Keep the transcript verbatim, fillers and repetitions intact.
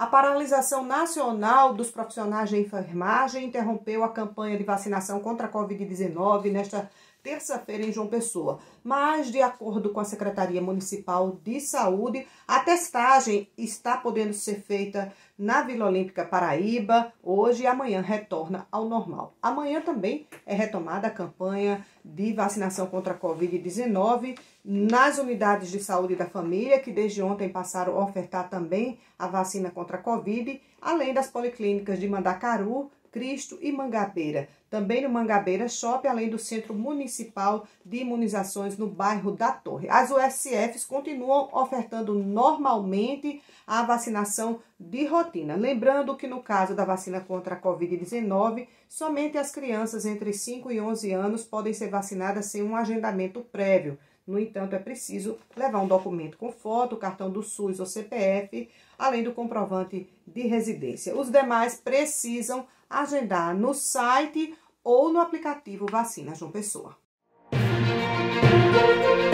paralisação nacional dos profissionais de enfermagem interrompeu a campanha de vacinação contra a covid dezenove nesta terça-feira em João Pessoa. Mas, de acordo com a Secretaria Municipal de Saúde, a testagem está podendo ser feita na Vila Olímpica Paraíba. Hoje e amanhã retorna ao normal. Amanhã também é retomada a campanha de vacinação contra a covid dezenove nas unidades de saúde da família, que desde ontem passaram a ofertar também a vacina contra a Covid, além das policlínicas de Mandacaru, Cristo e Mangabeira. Também no Mangabeira Shopping, além do Centro Municipal de Imunizações no bairro da Torre. As U S Fs continuam ofertando normalmente a vacinação de rotina. Lembrando que no caso da vacina contra a covid dezenove, somente as crianças entre cinco e onze anos podem ser vacinadas sem um agendamento prévio. No entanto, é preciso levar um documento com foto, cartão do SUS ou C P F, além do comprovante de residência. Os demais precisam agendar no site ou no aplicativo Vacina João Pessoa.